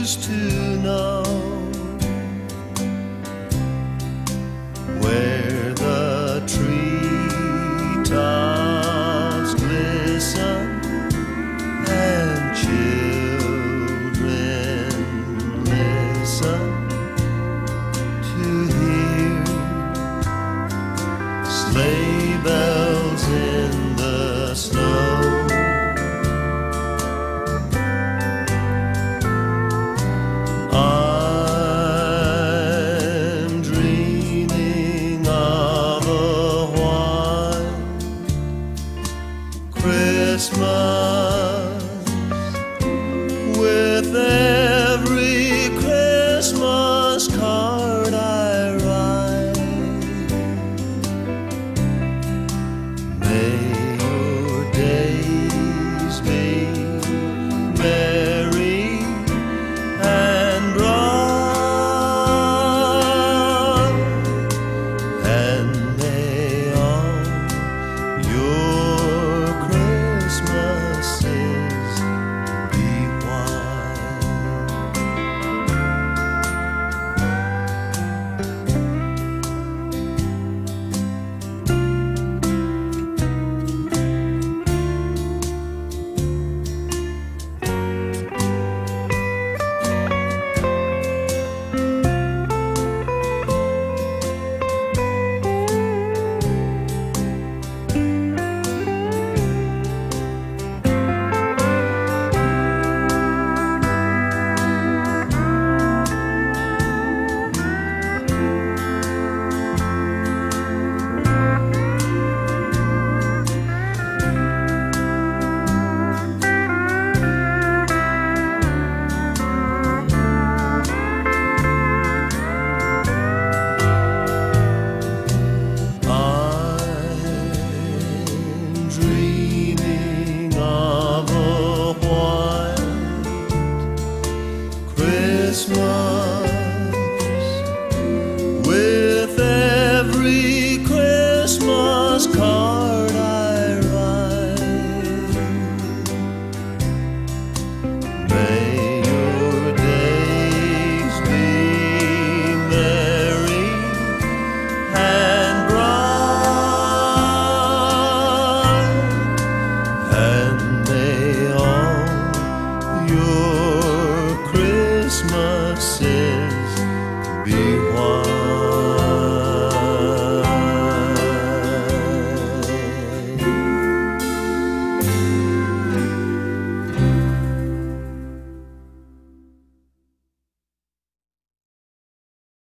used to know, where the treetops glisten and children listen to hear sleigh bells in the snow. I'm dreaming of a white Christmas, with every Christmas card I write. May your days be merry and bright, and may all your Christmases be white. Dreaming of a white Christmas, with every Christmas card I write. May your days be merry and bright, and may all your Christmases be white.